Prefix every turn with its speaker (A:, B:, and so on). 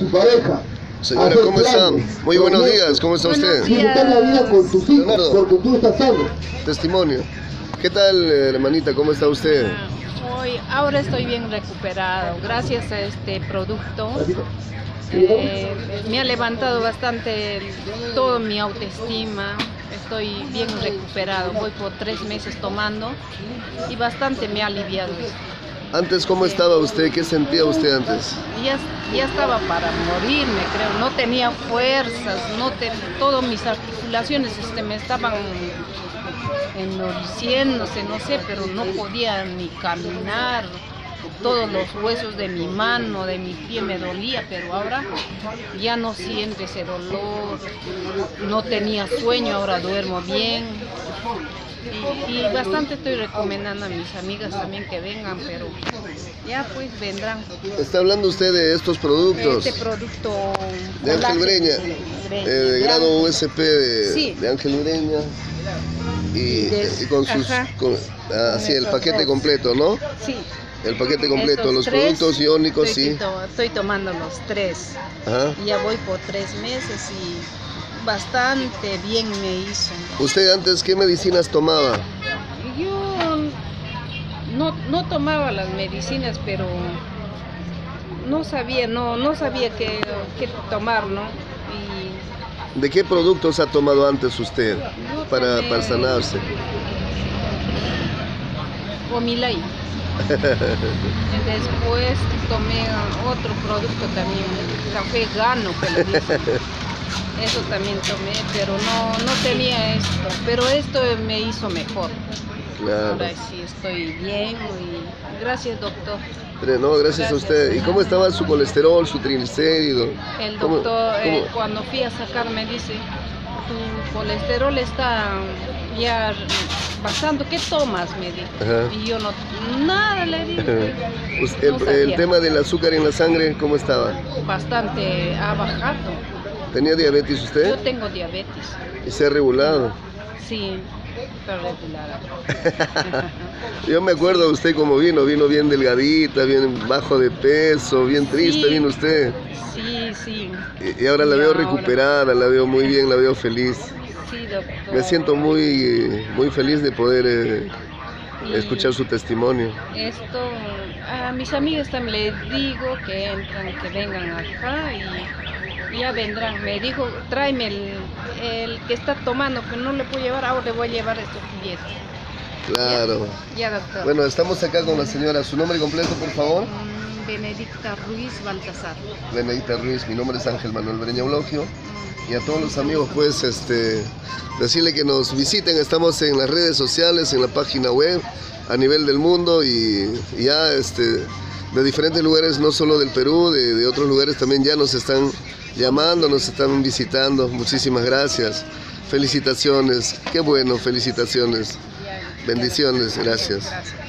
A: tu pareja.
B: Señora, ¿cómo está? Muy buenos días, ¿cómo está usted?
A: Disfrutar la vida con tus hijos,
B: Leonardo,
A: porque tú estás sano.
B: testimonio. ¿Qué tal, hermanita? ¿Cómo está usted?
C: Ahora estoy bien recuperado, gracias a este producto. Me ha levantado bastante toda mi autoestima, estoy bien recuperado, voy por 3 meses tomando y bastante me ha aliviado.
B: Antes, ¿cómo estaba usted? ¿Qué sentía usted antes?
C: Ya estaba para morirme, creo, no tenía fuerzas, todas mis articulaciones me estaban endureciéndose, no sé, pero no podía ni caminar. Todos los huesos de mi mano, de mi pie me dolía, pero ahora ya no siento ese dolor, no tenía sueño, ahora duermo bien. Y bastante estoy recomendando a mis amigas también que vengan, pero ya pues vendrán.
B: ¿Está hablando usted de estos productos?
C: Este producto
B: de Ángel Breña, de grado USP
C: sí,
B: de Ángel Breña y con sus, así el paquete completo, ¿no?
C: Sí.
B: El paquete completo,
C: estos
B: los
C: 3,
B: productos iónicos, sí.
C: Estoy tomando los 3.
B: Ajá.
C: Ya voy por 3 meses y bastante bien me hizo.
B: ¿Usted antes qué medicinas tomaba?
C: Yo no tomaba las medicinas, pero no sabía qué tomar, ¿no?
B: ¿De qué productos ha tomado antes usted para sanarse?
C: Omilay. Después tomé otro producto también, café Gano, que le dicen. Eso también tomé, pero no tenía esto. Pero esto me hizo mejor. Claro. Ahora sí estoy bien y gracias, doctor.
B: No, gracias a usted. ¿Y cómo estaba su colesterol, su triglicérido?
C: El doctor, cuando fui a sacar, me dice, tu colesterol está ya bastante, ¿qué tomas? Me dijo. Ajá. Y yo nada le dije.
B: El tema del azúcar en la sangre, ¿cómo estaba?
C: Bastante, ha bajado.
B: ¿Tenía diabetes usted?
C: Yo tengo diabetes.
B: ¿Y se ha regulado?
C: Sí, está regulada.
B: Yo me acuerdo de usted cómo vino bien delgadita, bien bajo de peso, bien triste, sí, vino usted.
C: Sí.
B: Y ahora la veo recuperada, la veo muy bien, la veo feliz.
C: Sí, doctor.
B: Me siento muy feliz de poder escuchar su testimonio.
C: Esto, a mis amigas también les digo que entran, que vengan acá y ya vendrán. Me dijo, tráeme el que está tomando, que no le puedo llevar, ahora le voy a llevar estos billetes.
B: Claro.
C: Ya, doctor.
B: Bueno, estamos acá con la señora. ¿Su nombre completo, por favor?
C: Benedicta Ruiz Baltasar.
B: Benedicta Ruiz, mi nombre es Ángel Manuel Breña Eulogio. Y a todos los amigos, pues, decirle que nos visiten. Estamos en las redes sociales, en la página web, a nivel del mundo y ya de diferentes lugares, no solo del Perú, de otros lugares también ya nos están llamando, nos están visitando. Muchísimas gracias. Felicitaciones. Qué bueno, felicitaciones. Bendiciones, gracias.